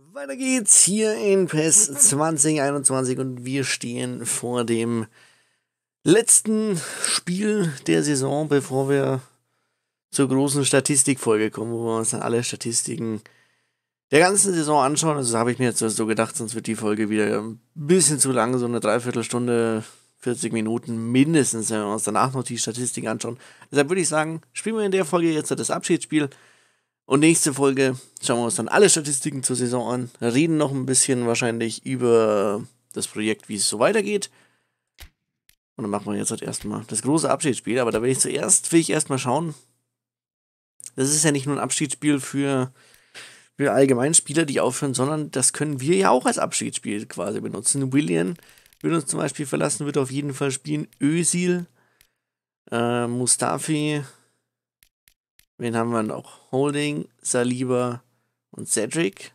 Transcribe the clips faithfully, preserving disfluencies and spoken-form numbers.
Weiter geht's hier in PES zwanzig einundzwanzig und wir stehen vor dem letzten Spiel der Saison, bevor wir zur großen Statistikfolge kommen, wo wir uns dann alle Statistiken der ganzen Saison anschauen. Also habe ich mir jetzt so gedacht, sonst wird die Folge wieder ein bisschen zu lang, so eine Dreiviertelstunde, vierzig Minuten mindestens, wenn wir uns danach noch die Statistiken anschauen. Deshalb würde ich sagen, spielen wir in der Folge jetzt das Abschiedsspiel. Und nächste Folge schauen wir uns dann alle Statistiken zur Saison an, reden noch ein bisschen wahrscheinlich über das Projekt, wie es so weitergeht. Und dann machen wir jetzt halt erstmal das große Abschiedsspiel. Aber da will ich zuerst, will ich erstmal schauen. Das ist ja nicht nur ein Abschiedsspiel für, für Allgemeinspieler, die aufhören, sondern das können wir ja auch als Abschiedsspiel quasi benutzen. Willian wird uns zum Beispiel verlassen, wird auf jeden Fall spielen. Özil, äh, Mustafi. Wen haben wir noch? Holding, Saliba und Cedric.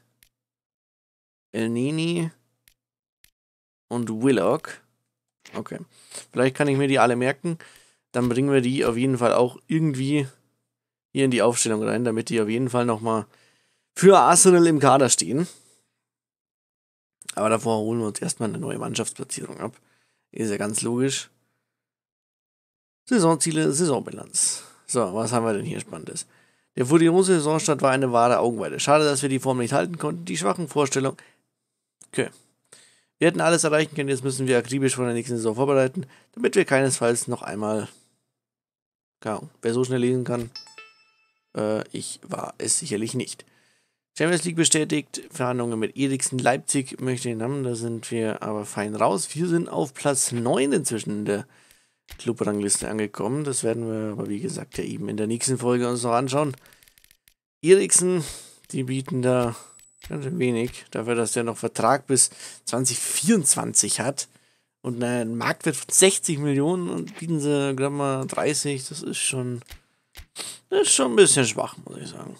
Elneny und Willock. Okay. Vielleicht kann ich mir die alle merken. Dann bringen wir die auf jeden Fall auch irgendwie hier in die Aufstellung rein, damit die auf jeden Fall nochmal für Arsenal im Kader stehen. Aber davor holen wir uns erstmal eine neue Mannschaftsplatzierung ab. Ist ja ganz logisch. Saisonziele, Saisonbilanz. So, was haben wir denn hier Spannendes? Der furiose Saisonstart war eine wahre Augenweide. Schade, dass wir die Form nicht halten konnten. Die schwachen Vorstellungen. Okay. Wir hätten alles erreichen können, jetzt müssen wir akribisch vor der nächsten Saison vorbereiten, damit wir keinesfalls noch einmal, keine Ahnung, wer so schnell lesen kann, äh, ich war es sicherlich nicht. Champions League bestätigt, Verhandlungen mit Eriksen, Leipzig möchte den Namen, da sind wir aber fein raus. Wir sind auf Platz neun inzwischen in der Clubrangliste angekommen. Das werden wir aber, wie gesagt, ja eben in der nächsten Folge uns noch anschauen. Eriksen, die bieten da ganz schön wenig, dafür, dass der noch Vertrag bis zwanzig vierundzwanzig hat und einen Marktwert von sechzig Millionen und bieten sie gerade mal dreißig. Das ist schon, das ist schon ein bisschen schwach, muss ich sagen.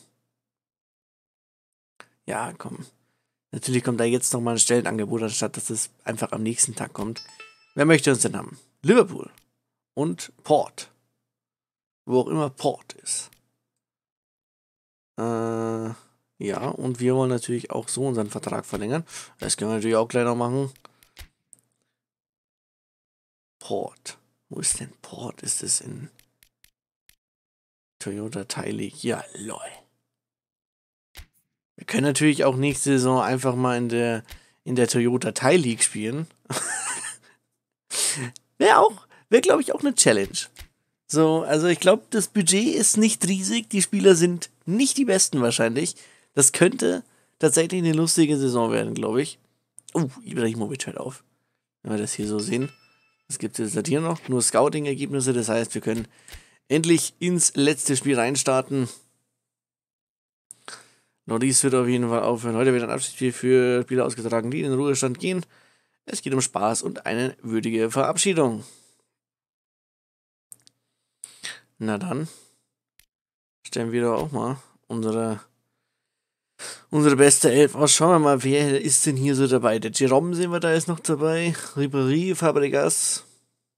Ja, komm. Natürlich kommt da jetzt nochmal ein Stellenangebot, anstatt dass es einfach am nächsten Tag kommt. Wer möchte uns denn haben? Liverpool. Und Port. Wo auch immer Port ist. Äh, ja, und wir wollen natürlich auch so unseren Vertrag verlängern. Das können wir natürlich auch gleich noch machen. Port. Wo ist denn Port? Ist es in Toyota Thai League? Ja, lol. Wir können natürlich auch nächste Saison einfach mal in der, in der Toyota Thai League spielen. Wäre auch. Wäre, glaube ich, auch eine Challenge. So, also ich glaube, das Budget ist nicht riesig. Die Spieler sind nicht die besten wahrscheinlich. Das könnte tatsächlich eine lustige Saison werden, glaube ich. Oh, Ibrahimovic hört auf. Wenn wir das hier so sehen. Was gibt es jetzt hier noch? Nur Scouting-Ergebnisse. Das heißt, wir können endlich ins letzte Spiel reinstarten. Nordis wird auf jeden Fall aufhören. Heute wird ein Abschiedsspiel für Spieler ausgetragen, die in den Ruhestand gehen. Es geht um Spaß und eine würdige Verabschiedung. Na dann, stellen wir doch auch mal unsere, unsere beste Elf aus. Schauen wir mal, wer ist denn hier so dabei? Der Jerome sehen wir da ist noch dabei. Ribéry, Fabregas.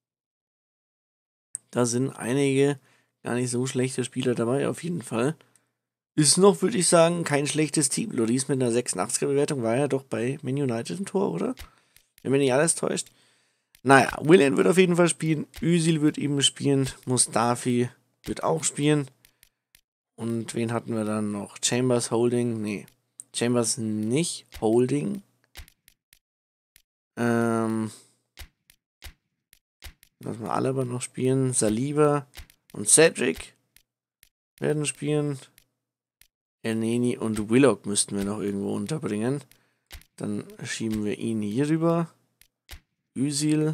Da sind einige gar nicht so schlechte Spieler dabei, auf jeden Fall. Ist noch, würde ich sagen, kein schlechtes Team. Loris mit einer sechsundachtziger-Bewertung war ja doch bei Man United ein Tor, oder? Wenn mich nicht alles täuscht. Naja, Willian wird auf jeden Fall spielen. Özil wird eben spielen. Mustafi wird auch spielen. Und wen hatten wir dann noch? Chambers, Holding. Nee. Chambers nicht. Holding. Ähm. Lassen wir alle aber noch spielen. Saliba und Cedric werden spielen. Elneny und Willock müssten wir noch irgendwo unterbringen. Dann schieben wir ihn hier rüber. Özil.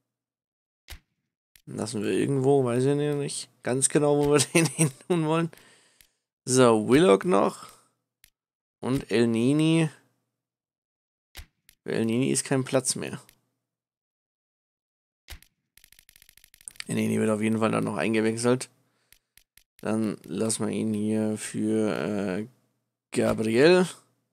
Lassen wir irgendwo, weiß ich nicht ganz genau, wo wir den hin tun wollen. So, Willock noch. Und Elneny. Für Elneny ist kein Platz mehr. Elneny wird auf jeden Fall dann noch eingewechselt. Dann lassen wir ihn hier für äh, Gabriel.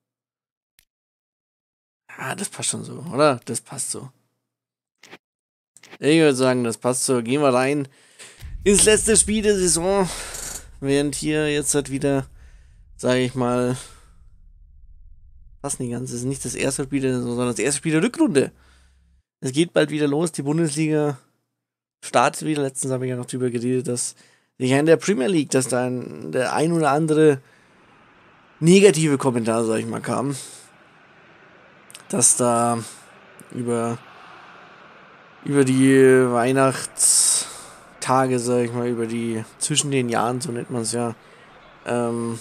Ah, das passt schon so, oder? Das passt so. Ich würde sagen, das passt so. Gehen wir rein ins letzte Spiel der Saison. Während hier jetzt halt wieder, sage ich mal, fast nicht ganz. Es ist nicht das erste Spiel der Saison, sondern das erste Spiel der Rückrunde. Es geht bald wieder los. Die Bundesliga startet wieder. Letztens habe ich ja noch drüber geredet, dass sich in der Premier League, dass da ein, der ein oder andere negative Kommentar, sag ich mal, kam. Dass da über, über die Weihnachtstage, sag ich mal, über die zwischen den Jahren, so nennt man es ja, ähm,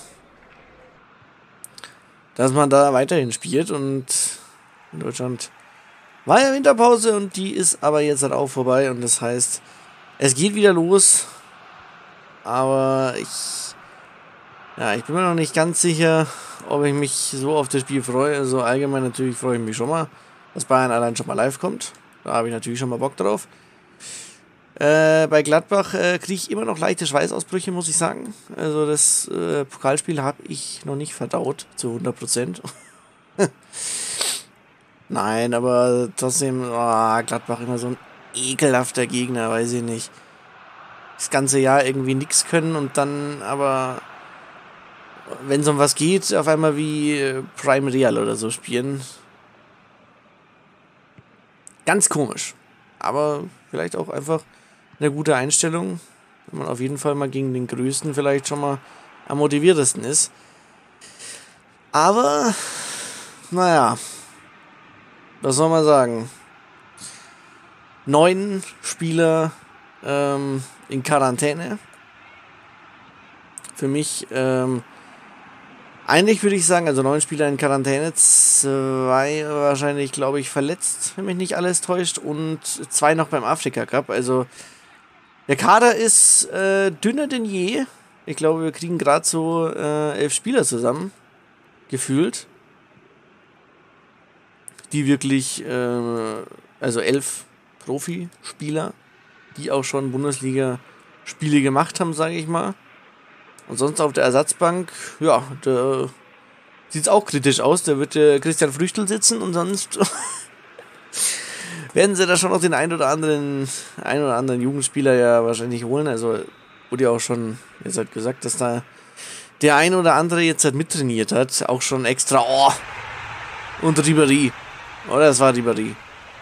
dass man da weiterhin spielt und in Deutschland war ja Winterpause und die ist aber jetzt halt auch vorbei und das heißt, es geht wieder los, aber ich, ja, ich bin mir noch nicht ganz sicher, ob ich mich so auf das Spiel freue. Also allgemein natürlich freue ich mich schon mal, dass Bayern allein schon mal live kommt. Da habe ich natürlich schon mal Bock drauf. Äh, bei Gladbach äh, kriege ich immer noch leichte Schweißausbrüche, muss ich sagen. Also das äh, Pokalspiel habe ich noch nicht verdaut, zu hundert Prozent. Nein, aber trotzdem, oh, Gladbach immer so ein ekelhafter Gegner, weiß ich nicht. Das ganze Jahr irgendwie nichts können und dann aber, wenn es um was geht, auf einmal wie Prime Real oder so spielen. Ganz komisch. Aber vielleicht auch einfach eine gute Einstellung, wenn man auf jeden Fall mal gegen den Größten vielleicht schon mal am motiviertesten ist. Aber, naja, was soll man sagen? Neun Spieler ähm, in Quarantäne. Für mich, ähm, eigentlich würde ich sagen, also neun Spieler in Quarantäne, zwei wahrscheinlich, glaube ich, verletzt, wenn mich nicht alles täuscht, und zwei noch beim Afrika Cup. Also der Kader ist äh, dünner denn je. Ich glaube, wir kriegen gerade so äh, elf Spieler zusammen, gefühlt, die wirklich, äh, also elf Profispieler, die auch schon Bundesliga-Spiele gemacht haben, sage ich mal. Und sonst auf der Ersatzbank, ja, da sieht es auch kritisch aus. Da wird der Christian Früchtl sitzen und sonst werden sie da schon noch den ein oder anderen, ein oder anderen Jugendspieler ja wahrscheinlich holen. Also wurde ja auch schon jetzt halt gesagt, dass da der ein oder andere jetzt halt mittrainiert hat. Auch schon extra, oh, und Ribéry. Oder es war Ribéry.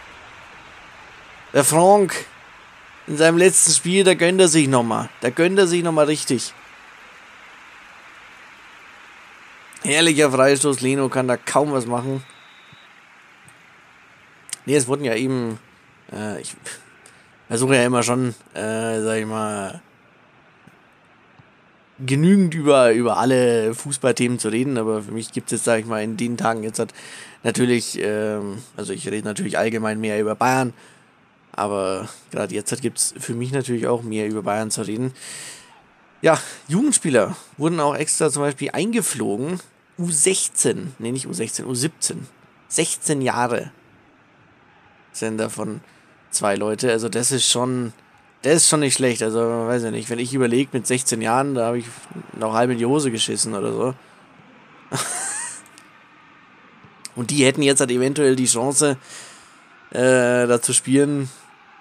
Der Franck in seinem letzten Spiel, da gönnt er sich nochmal. Da gönnt er sich nochmal richtig. Herrlicher Freistoß, Leno kann da kaum was machen. Ne, es wurden ja eben, äh, ich versuche ja immer schon, äh, sag ich mal, genügend über, über alle Fußballthemen zu reden, aber für mich gibt es jetzt, sag ich mal, in den Tagen jetzt hat natürlich, ähm, also ich rede natürlich allgemein mehr über Bayern, aber gerade jetzt gibt es für mich natürlich auch mehr über Bayern zu reden. Ja, Jugendspieler wurden auch extra zum Beispiel eingeflogen. U sechzehn, nee, nicht U sechzehn, U siebzehn. sechzehn Jahre sind davon zwei Leute. Also das ist schon, das ist schon nicht schlecht. Also weiß ich nicht, wenn ich überlege, mit sechzehn Jahren, da habe ich noch halb in die Hose geschissen oder so. Und die hätten jetzt halt eventuell die Chance, äh, da zu spielen.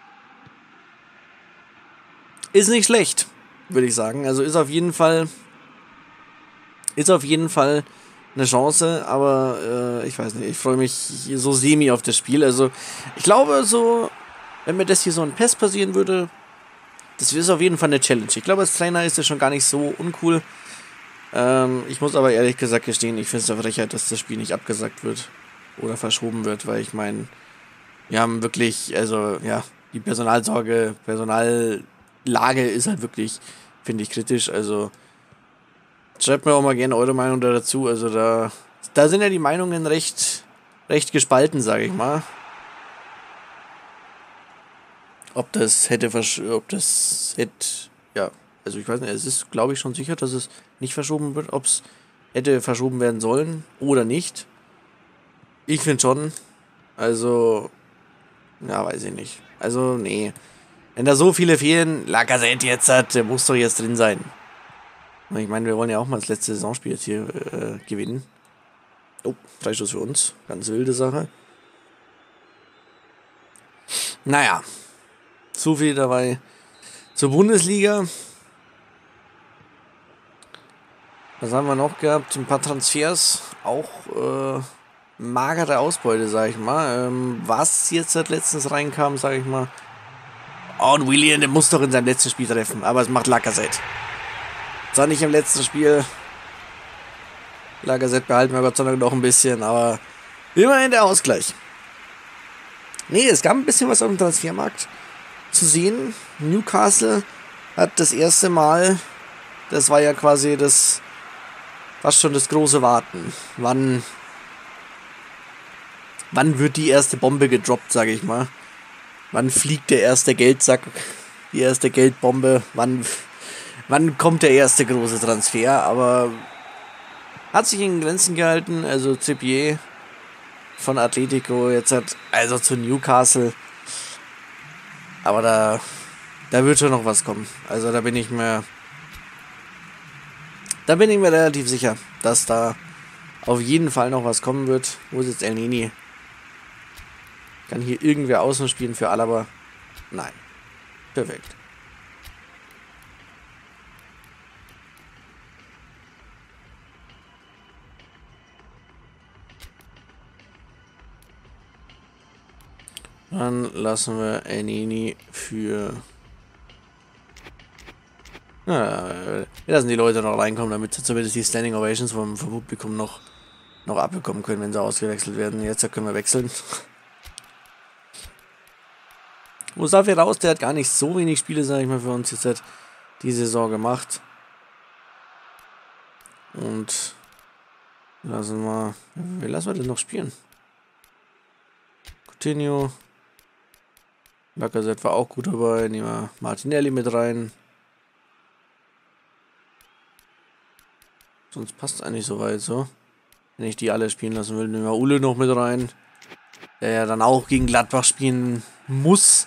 Ist nicht schlecht, würde ich sagen. Also ist auf jeden Fall, ist auf jeden Fall eine Chance, aber äh, ich weiß nicht, ich freue mich so semi auf das Spiel. Also ich glaube so, wenn mir das hier so ein Pass passieren würde, das ist auf jeden Fall eine Challenge. Ich glaube, als Trainer ist das schon gar nicht so uncool. Ähm, ich muss aber ehrlich gesagt gestehen, ich finde es eine Frechheit, dass das Spiel nicht abgesagt wird oder verschoben wird, weil ich meine, wir haben wirklich, also ja, die Personalsorge, Personallage ist halt wirklich, finde ich, kritisch. Also schreibt mir auch mal gerne eure Meinung da dazu. Also da, da sind ja die Meinungen recht, recht gespalten, sage ich mal. Ob das hätte, versch- ob das hätte, ja, also ich weiß nicht, es ist, glaube ich, schon sicher, dass es nicht verschoben wird, ob es hätte verschoben werden sollen oder nicht. Ich finde schon, also, ja, weiß ich nicht. Also, nee. Wenn da so viele fehlen, Lacazette jetzt hat, der muss doch jetzt drin sein. Ich meine, wir wollen ja auch mal das letzte Saisonspiel jetzt hier äh, gewinnen. Oh, Freistoß für uns. Ganz wilde Sache. Naja, so viel dabei zur Bundesliga. Was haben wir noch gehabt? Ein paar Transfers. Auch äh, magere Ausbeute, sag ich mal. Ähm, was jetzt halt letztens reinkam, sag ich mal. Oh, und Willian, der muss doch in seinem letzten Spiel treffen, aber es macht Lacazette. Zwar nicht im letzten Spiel. Lacazette behalten wir Gott sei Dank noch ein bisschen, aber immerhin der Ausgleich. Nee, es gab ein bisschen was auf dem Transfermarkt zu sehen. Newcastle hat das erste Mal, das war ja quasi das, fast schon das große Warten. Wann, wann wird die erste Bombe gedroppt, sage ich mal. Wann fliegt der erste Geldsack, die erste Geldbombe, wann, wann kommt der erste große Transfer, aber hat sich in Grenzen gehalten, also Trippier von Atletico jetzt hat, also zu Newcastle, aber da, da wird schon noch was kommen, also da bin ich mir, da bin ich mir relativ sicher, dass da auf jeden Fall noch was kommen wird. Wo ist jetzt El Nini? Kann hier irgendwer außen spielen für Alaba? Nein. Perfekt. Dann lassen wir El Nini für... Ja, wir lassen die Leute noch reinkommen, damit sie zumindest die Standing Ovations vom, vom Publikum noch, noch abbekommen können, wenn sie ausgewechselt werden. Jetzt können wir wechseln. Mustafi raus, der hat gar nicht so wenig Spiele, sage ich mal, für uns jetzt halt die Saison gemacht. Und lassen wir, wie lassen wir denn noch spielen? Coutinho. Lacazette war auch gut dabei. Nehmen wir Martinelli mit rein. Sonst passt es eigentlich soweit so. Wenn ich die alle spielen lassen will, nehmen wir Ule noch mit rein. Der ja dann auch gegen Gladbach spielen muss.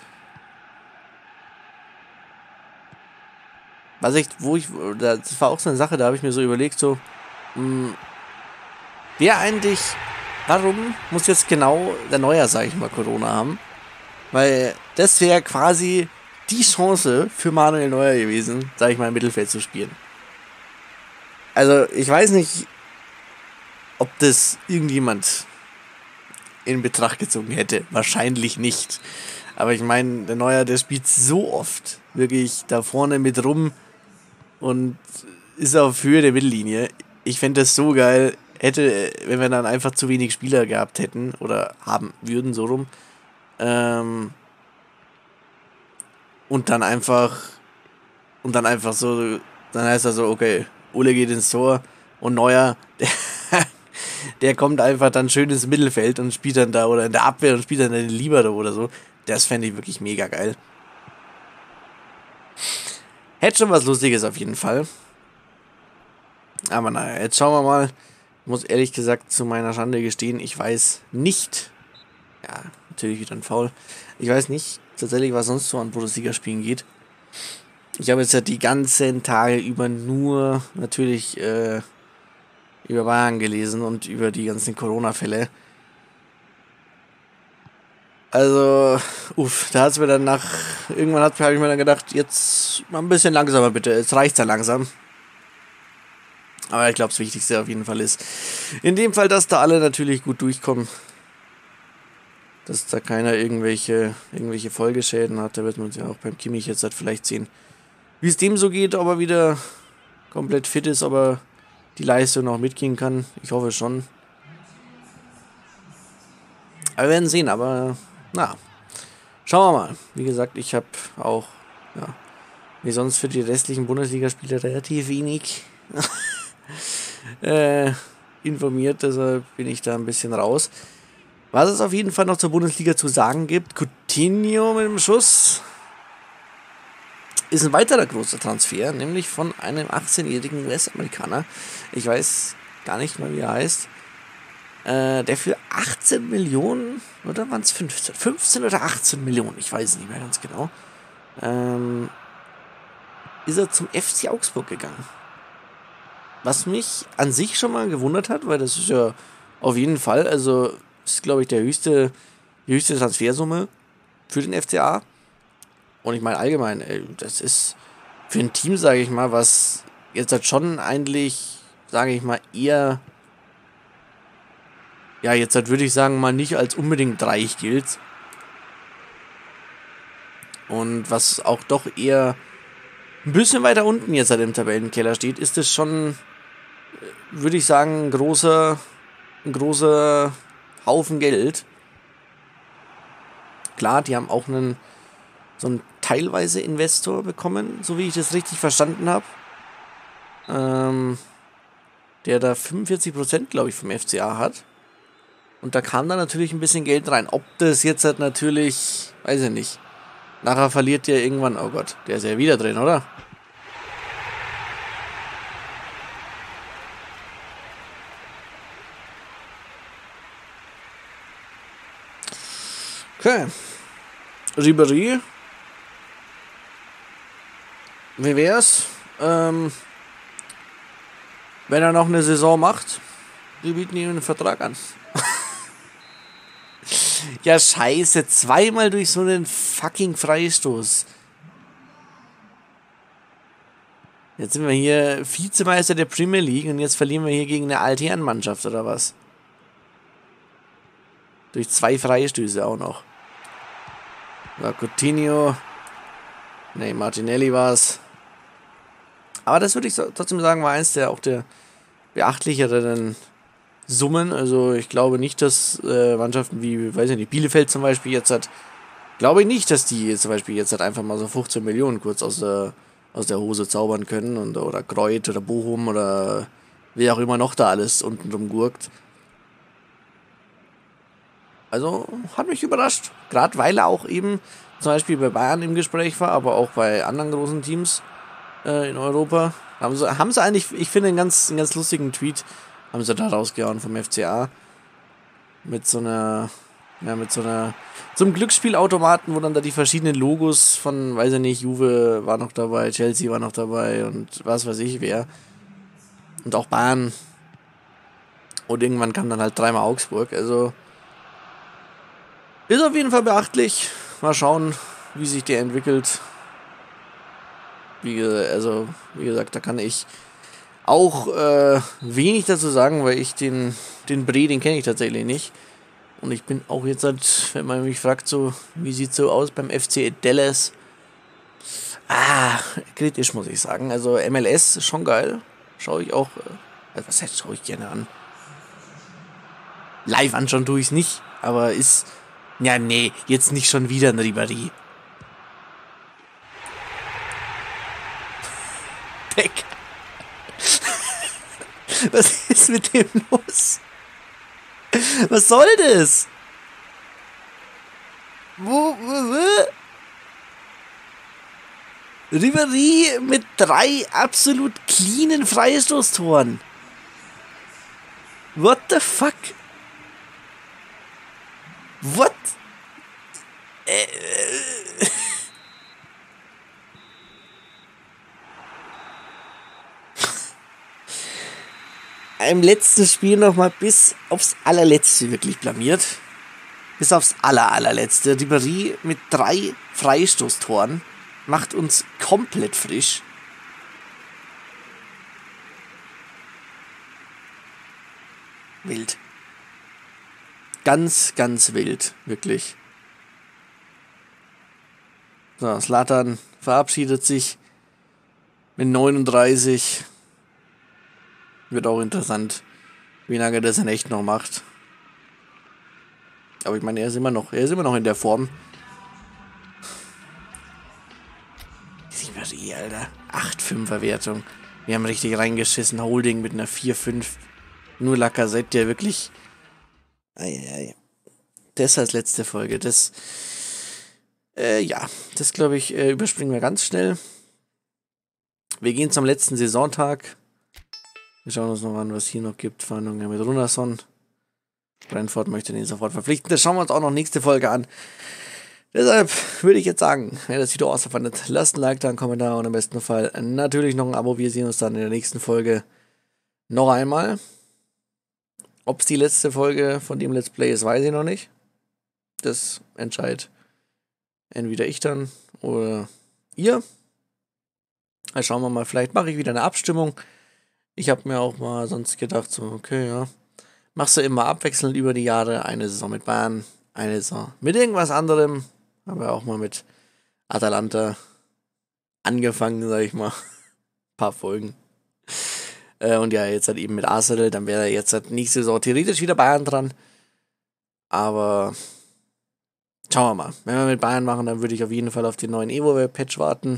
Was ich, wo ich, das war auch so eine Sache, da habe ich mir so überlegt, so, mh, wer eigentlich, warum muss jetzt genau der Neuer, sage ich mal, Corona haben? Weil das wäre quasi die Chance für Manuel Neuer gewesen, sage ich mal, im Mittelfeld zu spielen. Also, ich weiß nicht, ob das irgendjemand in Betracht gezogen hätte. Wahrscheinlich nicht. Aber ich meine, der Neuer, der spielt so oft wirklich da vorne mit rum und ist auf Höhe der Mittellinie. Ich fände das so geil, hätte, wenn wir dann einfach zu wenig Spieler gehabt hätten oder haben würden, so rum. Ähm, und dann einfach und dann einfach so, dann heißt er so, okay, Ole geht ins Tor und Neuer, der, der kommt einfach dann schön ins Mittelfeld und spielt dann da oder in der Abwehr und spielt dann den Libero oder so. Das fände ich wirklich mega geil. Hätte schon was Lustiges auf jeden Fall. Aber naja, jetzt schauen wir mal. Ich muss ehrlich gesagt zu meiner Schande gestehen, ich weiß nicht. Ja, natürlich wieder ein Foul. Ich weiß nicht tatsächlich, was sonst so an Bundesligaspielen geht. Ich habe jetzt ja die ganzen Tage über nur natürlich äh, über Bayern gelesen und über die ganzen Corona-Fälle. Also, uff, da hat es mir dann nach, irgendwann habe ich mir dann gedacht, jetzt mal ein bisschen langsamer bitte, jetzt reicht's ja langsam. Aber ich glaube, das Wichtigste auf jeden Fall ist, in dem Fall, dass da alle natürlich gut durchkommen. Dass da keiner irgendwelche, irgendwelche Folgeschäden hat, da wird man ja auch beim Kimmich jetzt halt vielleicht sehen, wie es dem so geht, ob er wieder komplett fit ist, ob er die Leistung noch mitgehen kann. Ich hoffe schon. Aber wir werden sehen, aber na, schauen wir mal. Wie gesagt, ich habe auch, ja, wie sonst für die restlichen Bundesligaspiele relativ wenig äh, informiert, deshalb bin ich da ein bisschen raus. Was es auf jeden Fall noch zur Bundesliga zu sagen gibt, Coutinho mit dem Schuss ist ein weiterer großer Transfer, nämlich von einem achtzehnjährigen U S-Amerikaner. Ich weiß gar nicht mal, wie er heißt. Äh, der für achtzehn Millionen, oder waren es fünfzehn? fünfzehn oder achtzehn Millionen, ich weiß es nicht mehr ganz genau. Ähm, ist er zum F C Augsburg gegangen. Was mich an sich schon mal gewundert hat, weil das ist ja auf jeden Fall, also ist glaube ich der höchste, die höchste Transfersumme für den F C A. Und ich meine allgemein, ey, das ist für ein Team, sage ich mal, was jetzt halt schon eigentlich, sage ich mal, eher ja, jetzt halt würde ich sagen, mal nicht als unbedingt reich gilt. Und was auch doch eher ein bisschen weiter unten jetzt halt im Tabellenkeller steht, ist es schon, würde ich sagen, ein großer, ein großer Haufen Geld. Klar, die haben auch einen, so einen teilweise Investor bekommen, so wie ich das richtig verstanden habe. Ähm, der da fünfundvierzig Prozent, glaube ich, vom F C A hat. Und da kam dann natürlich ein bisschen Geld rein. Ob das jetzt halt natürlich, weiß ich nicht. Nachher verliert der irgendwann, oh Gott, der ist ja wieder drin, oder? Okay. Ribéry. Wie wär's? Ähm, wenn er noch eine Saison macht, wir bieten ihm einen Vertrag an. Ja, scheiße. Zweimal durch so einen fucking Freistoß. Jetzt sind wir hier Vizemeister der Premier League und jetzt verlieren wir hier gegen eine Altherrenmannschaft oder was? Durch zwei Freistöße auch noch. Ja, Coutinho. Ne, Martinelli war's. Aber das würde ich so, trotzdem sagen, war eins der auch der beachtlicheren Summen. Also ich glaube nicht, dass äh, Mannschaften wie, weiß ich nicht, Bielefeld zum Beispiel jetzt hat, glaube ich nicht, dass die zum Beispiel jetzt halt einfach mal so fünfzehn Millionen kurz aus der, aus der Hose zaubern können und, oder Kreuth oder Bochum oder wer auch immer noch da alles unten drum gurkt. Also hat mich überrascht. Gerade weil er auch eben zum Beispiel bei Bayern im Gespräch war, aber auch bei anderen großen Teams äh, in Europa. Haben sie, haben sie eigentlich, ich finde, einen ganz, einen ganz lustigen Tweet haben sie da rausgehauen vom F C A. Mit so einer, ja, mit so einer, so einem Glücksspielautomaten, wo dann da die verschiedenen Logos von, weiß ich nicht, Juve war noch dabei, Chelsea war noch dabei und was weiß ich wer. Und auch Bayern. Und irgendwann kam dann halt dreimal Augsburg. Also ist auf jeden Fall beachtlich. Mal schauen, wie sich der entwickelt. Wie, also, wie gesagt, da kann ich auch äh, wenig dazu sagen, weil ich den, den Bre, den kenne ich tatsächlich nicht. Und ich bin auch jetzt, halt, wenn man mich fragt, so, wie sieht so aus beim F C Dallas? Ah, kritisch muss ich sagen. Also M L S ist schon geil. Schaue ich auch, äh, was heißt, schaue ich gerne an. Live anschauen tue ich es nicht, aber ist, ja nee, jetzt nicht schon wieder ein Ribéry. Weg. Was ist mit dem los? Was soll das? Wo, wo, wo? Ribéry mit drei absolut cleanen Freistoßtoren. What the fuck? What? Äh, Im letzten Spiel nochmal bis aufs allerletzte wirklich blamiert. Bis aufs aller, allerletzte. Ribéry mit drei Freistoßtoren macht uns komplett frisch. Wild. Ganz, ganz wild. Wirklich. So, Zlatan verabschiedet sich mit neununddreißig. Wird auch interessant, wie lange er das in echt noch macht. Aber ich meine, er ist immer noch, er ist immer noch in der Form. Ribéry, Alter. acht fünfer Wertung. Wir haben richtig reingeschissen. Holding mit einer vier fünf. Nur Lacazette, der wirklich... Eieiei. Das als letzte Folge. Das... Äh, ja. Das, glaube ich, äh, überspringen wir ganz schnell. Wir gehen zum letzten Saisontag. Wir schauen uns noch an, was hier noch gibt. Verhandlungen mit Runarsson. Brentford möchte den sofort verpflichten. Das schauen wir uns auch noch nächste Folge an. Deshalb würde ich jetzt sagen, wer das Video außer fandet, lasst ein Like da, einen Kommentar und im besten Fall natürlich noch ein Abo. Wir sehen uns dann in der nächsten Folge noch einmal. Ob es die letzte Folge von dem Let's Play ist, weiß ich noch nicht. Das entscheidet entweder ich dann oder ihr. Also schauen wir mal, vielleicht mache ich wieder eine Abstimmung. Ich habe mir auch mal sonst gedacht, so, okay, ja, machst du immer abwechselnd über die Jahre. Eine Saison mit Bayern, eine Saison mit irgendwas anderem. Haben wir auch mal mit Atalanta angefangen, sag ich mal. Ein paar Folgen. Äh, und ja, jetzt halt eben mit Arsenal. Dann wäre jetzt halt nächste Saison theoretisch wieder Bayern dran. Aber schauen wir mal. Wenn wir mit Bayern machen, dann würde ich auf jeden Fall auf den neuen Evo-Patch warten.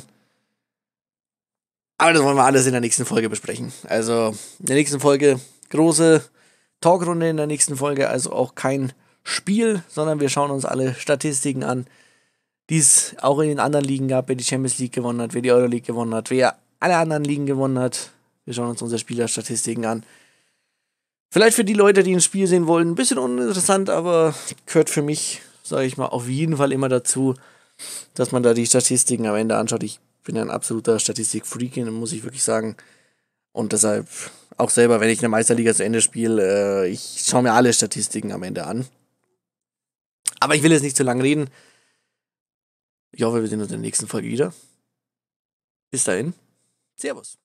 Aber das wollen wir alles in der nächsten Folge besprechen. Also in der nächsten Folge große Talkrunde in der nächsten Folge. Also auch kein Spiel, sondern wir schauen uns alle Statistiken an, die es auch in den anderen Ligen gab, wer die Champions League gewonnen hat, wer die Euroleague gewonnen hat, wer alle anderen Ligen gewonnen hat. Wir schauen uns unsere Spielerstatistiken an. Vielleicht für die Leute, die ein Spiel sehen wollen, ein bisschen uninteressant, aber gehört für mich, sage ich mal, auf jeden Fall immer dazu, dass man da die Statistiken am Ende anschaut. Ich bin ja ein absoluter Statistik-Freak, muss ich wirklich sagen. Und deshalb auch selber, wenn ich eine Meisterliga zu Ende spiele, äh, ich schaue mir alle Statistiken am Ende an. Aber ich will jetzt nicht zu lange reden. Ich hoffe, wir sehen uns in der nächsten Folge wieder. Bis dahin. Servus.